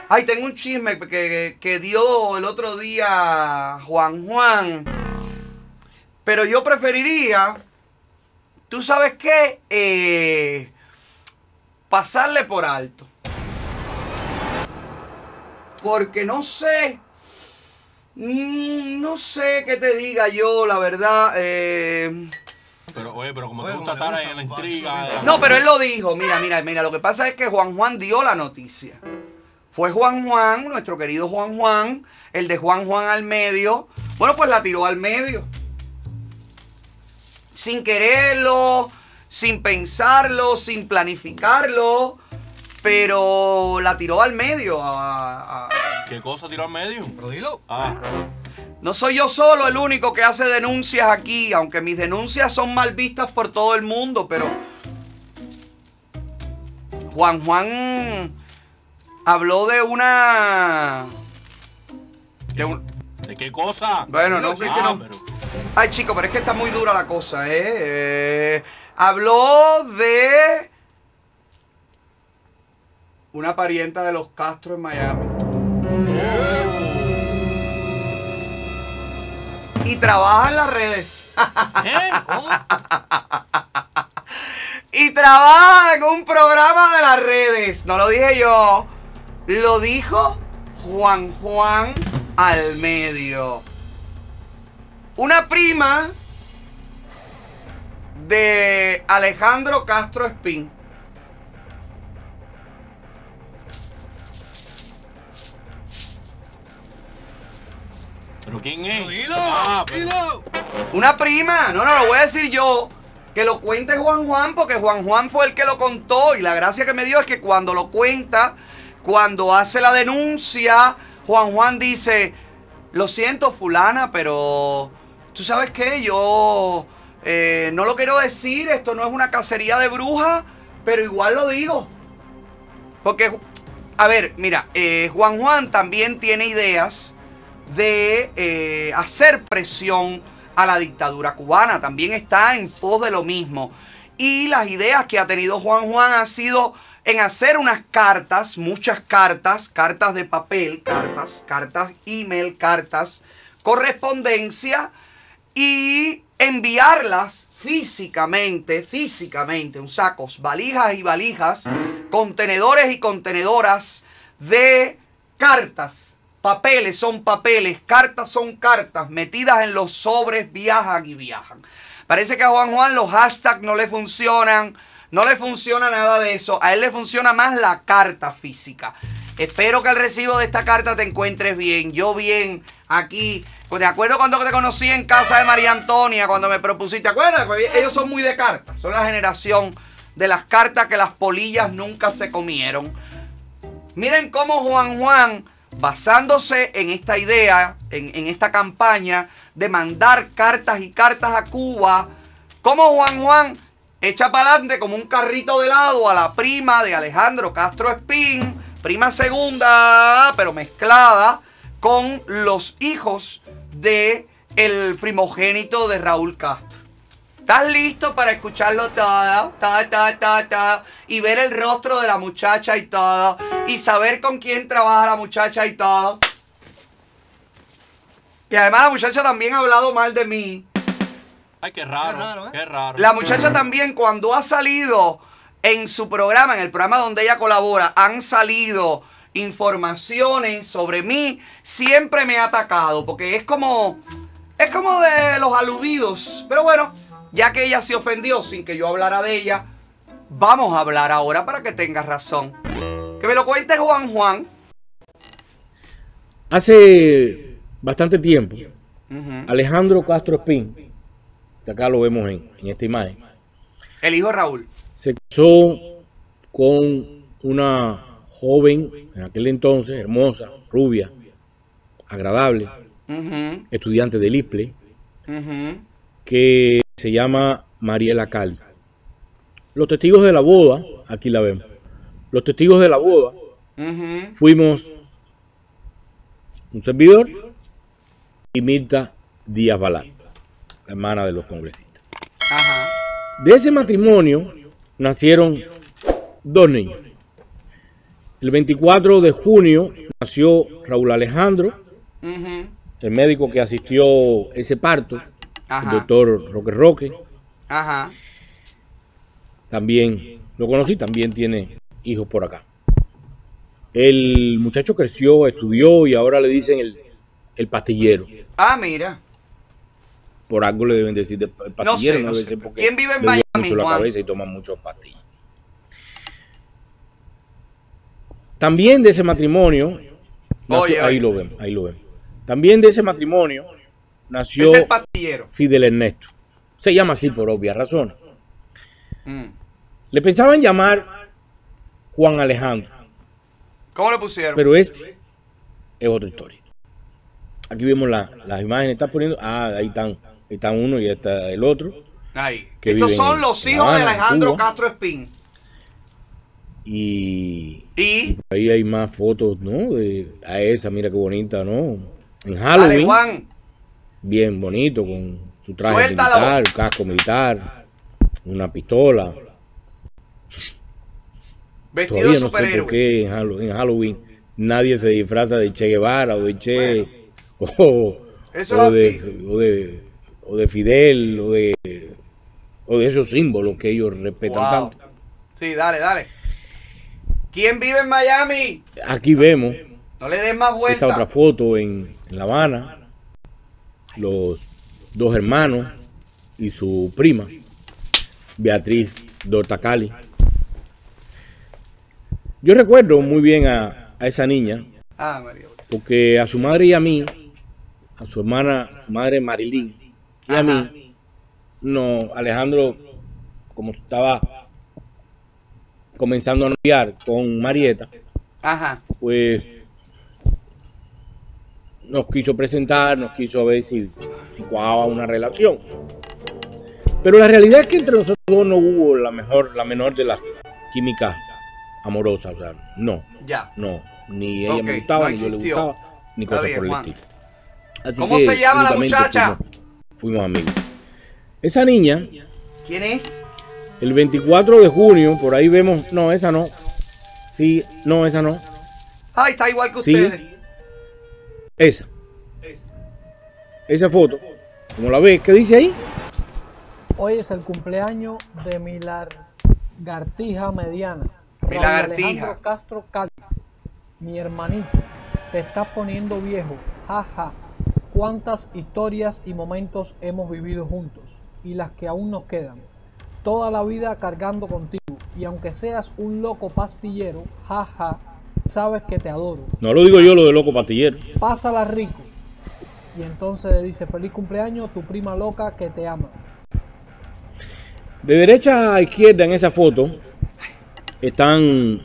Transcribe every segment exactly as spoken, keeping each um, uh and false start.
Ay, tengo un chisme que, que, que dio el otro día Juan Juan. Pero yo preferiría, ¿tú sabes qué? Eh, pasarle por alto. Porque no sé, no sé qué te diga yo, la verdad. Eh, pero, oye, pero como te gusta estar ahí en la intriga. No, pero él lo dijo. Mira, mira, mira. Lo que pasa es que Juan Juan dio la noticia. Fue Juan Juan, nuestro querido Juan Juan, el de Juan Juan al medio. Bueno, pues la tiró al medio. Sin quererlo, sin pensarlo, sin planificarlo. Pero la tiró al medio. A, a... ¿Qué cosa tiró al medio? Pero dilo. Ah. No soy yo solo el único que hace denuncias aquí, aunque mis denuncias son mal vistas por todo el mundo, pero Juan Juan habló de una... ¿De, un... ¿De qué cosa? Bueno, no sé ah, que no... Pero... Ay, chico, pero es que está muy dura la cosa, ¿eh? eh habló de una parienta de los Castro en Miami. Y trabaja en las redes. ¿Eh? ¿Cómo? Y trabaja en un programa de las redes. No lo dije yo. Lo dijo Juan Juan al medio. Una prima de Alejandro Castro Espín. ¿Pero quién es? Dilo, ah, pero... dilo. Una prima. No, no, lo voy a decir yo. Que lo cuente Juan Juan, porque Juan Juan fue el que lo contó. Y la gracia que me dio es que cuando lo cuenta, cuando hace la denuncia, Juan Juan dice: lo siento, fulana, pero ¿tú sabes qué? Yo eh, no lo quiero decir. Esto no es una cacería de brujas, pero igual lo digo. Porque, a ver, mira, eh, Juan Juan también tiene ideas de eh, hacer presión a la dictadura cubana. También está en pos de lo mismo. Y las ideas que ha tenido Juan Juan ha sido en hacer unas cartas, muchas cartas, cartas de papel, cartas, cartas email, cartas, correspondencia, y enviarlas físicamente, físicamente, en sacos, valijas y valijas, contenedores y contenedoras de cartas. Papeles son papeles, cartas son cartas, metidas en los sobres, viajan y viajan. Parece que a Juan Juan los hashtags no le funcionan, no le funciona nada de eso. A él le funciona más la carta física. Espero que al recibo de esta carta te encuentres bien. Yo bien aquí. De acuerdo cuando te conocí en casa de María Antonia, cuando me propusiste. ¿Te acuerdas? Ellos son muy de cartas. Son la generación de las cartas que las polillas nunca se comieron. Miren cómo Juan Juan, basándose en esta idea, en, en esta campaña de mandar cartas y cartas a Cuba, como Juan Juan echa para adelante como un carrito de helado a la prima de Alejandro Castro Espín, prima segunda, pero mezclada con los hijos de el primogénito de Raúl Castro. ¿Estás listo para escucharlo todo? Ta, ta, ta, ta, y ver el rostro de la muchacha y todo. Y saber con quién trabaja la muchacha y todo. Y además la muchacha también ha hablado mal de mí. Ay, qué raro, qué raro, ¿eh? Qué raro. La muchacha también, cuando ha salido en su programa, en el programa donde ella colabora, han salido informaciones sobre mí, siempre me ha atacado. Porque es como, es como de los aludidos. Pero bueno, ya que ella se ofendió sin que yo hablara de ella, vamos a hablar ahora para que tengas razón. Que me lo cuente Juan Juan. Hace bastante tiempo, uh-huh. Alejandro Castro Espín, que acá lo vemos en, en esta imagen, el hijo de Raúl, se casó con una joven, en aquel entonces, hermosa, rubia, agradable, uh-huh. estudiante del I P L E, uh-huh. que se llama Mariela Cali. Los testigos de la boda, aquí la vemos, los testigos de la boda, uh-huh. fuimos un servidor y Mirta Díaz Balart, la hermana de los congresistas. Ajá. De ese matrimonio nacieron dos niños. El veinticuatro de junio nació Raúl Alejandro, Uh-huh. el médico que asistió ese parto, Ajá. el doctor Roque Roque. Ajá. También lo conocí, también tiene hijos por acá. El muchacho creció, estudió y ahora le dicen el, el pastillero. Ah, mira. Por algo le deben decir el pastillero. No sé, no debe sé. ser porque ¿Quién vive en le duele Miami, mucho la Juan? cabeza y toma muchas pastillas. También de ese matrimonio, nació- Oye, ahí oye. lo ven, ahí lo ven. También de ese matrimonio nació Es el pastillero. Fidel Ernesto. Se llama así por obvias razones. Mm. Le pensaban llamar Juan Alejandro, ¿Cómo le pusieron? pero es, es otra historia. Aquí vemos la- las imágenes, está poniendo, ah, ahí están, ahí están uno y ahí está el otro. Ahí. que Estos viven son en los La hijos de Habana, Alejandro Cuba. Castro Espín. Y Y. ahí hay más fotos, ¿no? De a esa, mira qué bonita, ¿no? En Dale, Halloween, Juan. bien bonito, con su traje Suéltalo. militar, casco militar, una pistola. Vestido Todavía de no sé por superhéroe. qué en Hallow- en Halloween nadie se disfraza de Che Guevara o de Che o, Eso o es de, así. o, de, o de Fidel o de, o de esos símbolos que ellos respetan Wow. tanto. Sí, dale, dale. ¿Quién vive en Miami? Aquí vemos No le des más esta vuelta. otra foto en, en La Habana, los dos hermanos y su prima, Beatriz Dortacali. Yo recuerdo muy bien a, a esa niña, Ah, María. porque a su madre y a mí, a su hermana, a su madre Marilyn y a Ajá. mí, no, Alejandro, como estaba comenzando a noviar con Marieta, Ajá. pues nos quiso presentar, nos quiso ver si, si cuajaba una relación. Pero la realidad es que entre nosotros dos no hubo la mejor, la menor de las químicas amorosas, o sea, no, Ya. no, ni ella Ok, me gustaba, no ni yo le existió. gustaba, ni Está cosas bien, por el Juan. estilo. Así ¿Cómo que se llama la únicamente muchacha? Fuimos, fuimos amigos. Esa niña, ¿Quién es? el veinticuatro de junio, por ahí vemos, no, esa no, sí, no, esa no, Ay, está igual que Sí. ustedes. esa, esa foto, como la ves, ¿qué dice ahí? Hoy es el cumpleaños de mi lagartija mediana, Mi Raúl lagartija. Alejandro Castro Cáliz, mi hermanito. Te estás poniendo viejo, jaja. Cuántas historias y momentos hemos vivido juntos y las que aún nos quedan. Toda la vida cargando contigo y aunque seas un loco pastillero, jaja, sabes que te adoro. No lo digo yo, lo de loco pastillero. Pásala rico. Y entonces le dice, feliz cumpleaños, tu prima loca que te ama. De derecha a izquierda en esa foto están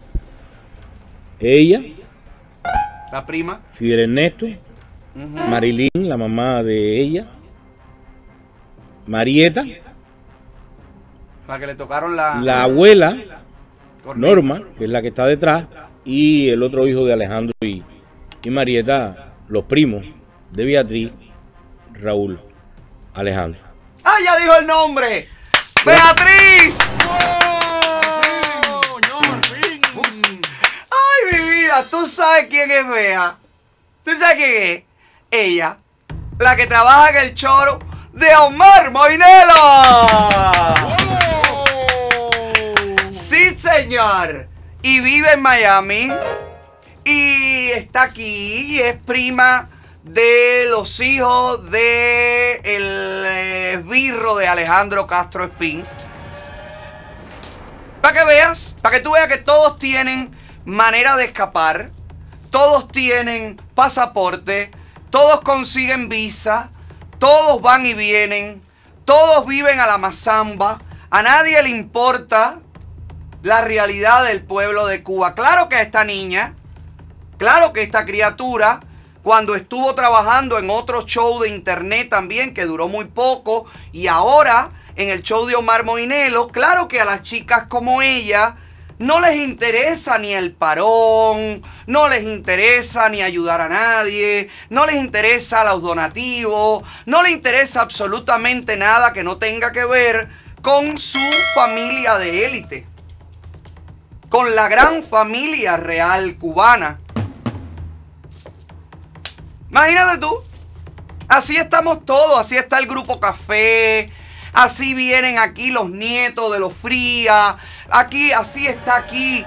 ella, La prima. Fidel Ernesto, Ujú. Marilyn, la mamá de ella, Marieta, La que le tocaron la. la abuela, corneta. Norma, que es la que está detrás, y el otro hijo de Alejandro y, y Marieta, los primos de Beatriz, Raúl Alejandro. ¡Ah, ya dijo el nombre! ¡Beatriz! ¡Ay, mi vida! ¿Tú sabes quién es Bea? ¿Tú sabes quién es? Ella, la que trabaja en el choro de Omar Moinelo. Sí, señor. Y vive en Miami. Y está aquí y es prima de los hijos de el esbirro de Alejandro Castro Espín. Para que veas, para que tú veas que todos tienen manera de escapar, todos tienen pasaporte, todos consiguen visa, todos van y vienen, todos viven a la mazamba, a nadie le importa la realidad del pueblo de Cuba. Claro que esta niña, claro que esta criatura, cuando estuvo trabajando en otro show de internet también, que duró muy poco, y ahora en el show de Omar Moinelo, claro que a las chicas como ella no les interesa ni el parón, no les interesa ni ayudar a nadie, no les interesa los donativos, no les interesa absolutamente nada que no tenga que ver con su familia de élite. con la gran familia real cubana. Imagínate tú. Así estamos todos, así está el Grupo Café, así vienen aquí los nietos de los Frías, aquí, así está aquí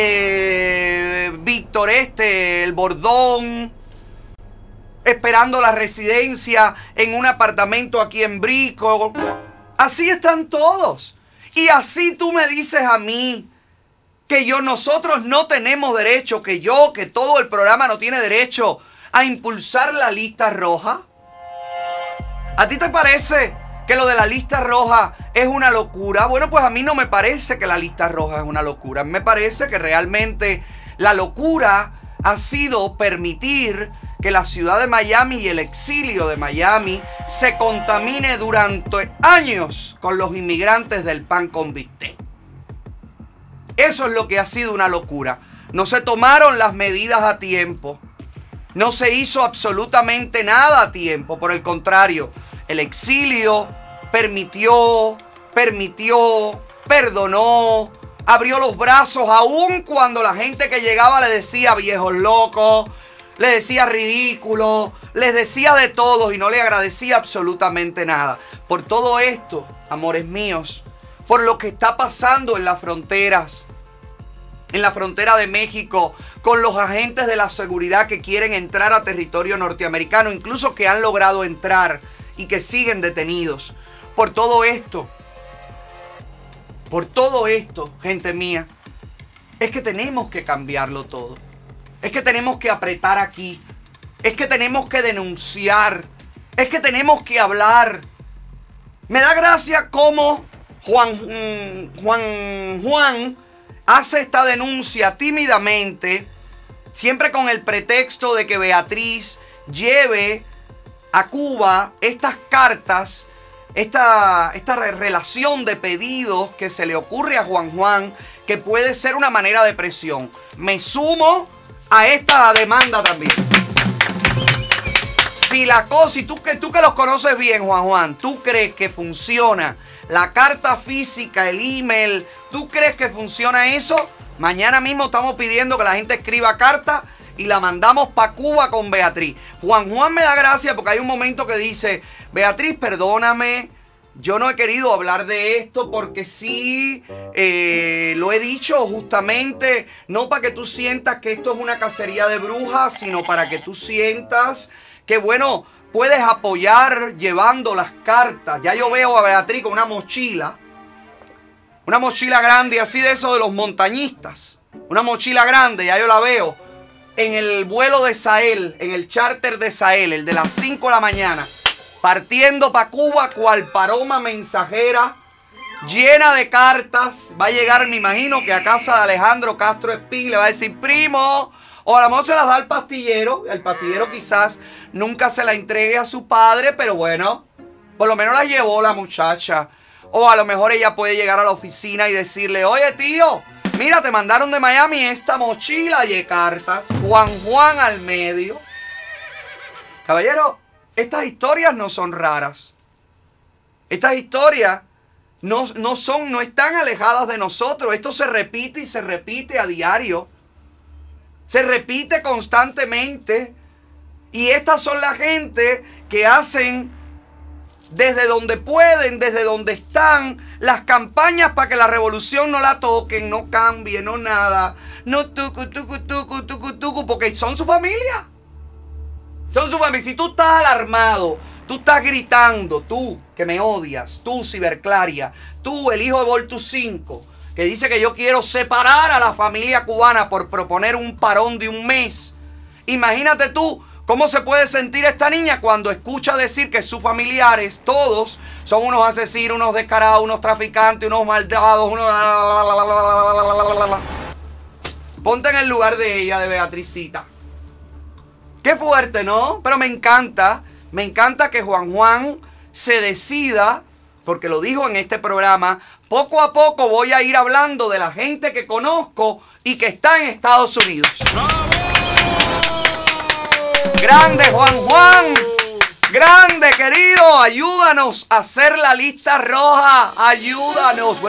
eh, Víctor este, el Bordón, esperando la residencia en un apartamento aquí en Brico. Así están todos. Y así tú me dices a mí que yo, nosotros no tenemos derecho, que yo, que todo el programa no tiene derecho a impulsar la lista roja. ¿A ti te parece que lo de la lista roja es una locura? Bueno, pues a mí no me parece que la lista roja es una locura. Me parece que realmente la locura ha sido permitir que la ciudad de Miami y el exilio de Miami se contamine durante años con los inmigrantes del pan con bistec. Eso es lo que ha sido una locura. No se tomaron las medidas a tiempo. No se hizo absolutamente nada a tiempo. Por el contrario, el exilio permitió, permitió, perdonó, abrió los brazos aún cuando la gente que llegaba le decía viejos locos, le decía ridículo, les decía de todo y no le agradecía absolutamente nada. Por todo esto, amores míos, por lo que está pasando en las fronteras, en la frontera de México, con los agentes de la seguridad que quieren entrar a territorio norteamericano, incluso que han logrado entrar y que siguen detenidos. Por todo esto, por todo esto, gente mía, es que tenemos que cambiarlo todo. Es que tenemos que apretar aquí. Es que tenemos que denunciar. Es que tenemos que hablar. Me da gracia cómo Juan Juan Juan hace esta denuncia tímidamente, siempre con el pretexto de que Beatriz lleve a Cuba estas cartas, esta, esta relación de pedidos que se le ocurre a Juan Juan, que puede ser una manera de presión. Me sumo a esta demanda también. Si la cosa, y tú que, tú que los conoces bien, Juan Juan, ¿tú crees que funciona la carta física, el email? ¿Tú crees que funciona eso? Mañana mismo estamos pidiendo que la gente escriba carta y la mandamos para Cuba con Beatriz. Juan Juan me da gracia porque hay un momento que dice: Beatriz, perdóname, yo no he querido hablar de esto porque sí, eh, lo he dicho justamente, no para que tú sientas que esto es una cacería de brujas, sino para que tú sientas que, bueno, puedes apoyar llevando las cartas. Ya yo veo a Beatriz con una mochila, una mochila grande, así de eso de los montañistas, una mochila grande, ya yo la veo en el vuelo de Sahel, en el charter de Sahel, el de las cinco de la mañana, partiendo para Cuba cual paloma mensajera, llena de cartas. Va a llegar, me imagino, que a casa de Alejandro Castro Espín le va a decir: primo, o a lo mejor se las da al pastillero. El pastillero quizás nunca se la entregue a su padre, pero bueno, por lo menos la llevó la muchacha. O a lo mejor ella puede llegar a la oficina y decirle: oye, tío, mira, te mandaron de Miami esta mochila de cartas. Juan Juan al medio. Caballero, estas historias no son raras. Estas historias no, no son, no están alejadas de nosotros. Esto se repite y se repite a diario. Se repite constantemente. Y estas son la gente que hacen desde donde pueden, desde donde están, las campañas para que la revolución no la toquen, no cambie, no nada. No tucu, tucu, tucu, tucu, tucu, porque son su familia. Son su familia. Si tú estás alarmado, tú estás gritando, tú que me odias, tú Ciberclaria, tú el hijo de Voltus cinco, que dice que yo quiero separar a la familia cubana por proponer un parón de un mes. Imagínate tú cómo se puede sentir esta niña cuando escucha decir que sus familiares, todos, son unos asesinos, unos descarados, unos traficantes, unos maldados, unos... Ponte en el lugar de ella, de Beatricita. Qué fuerte, ¿no? Pero me encanta, me encanta que Juan Juan se decida, porque lo dijo en este programa: poco a poco voy a ir hablando de la gente que conozco y que está en Estados Unidos. ¡Grande, Juan Juan! ¡Grande, querido! Ayúdanos a hacer la lista roja. Ayúdanos.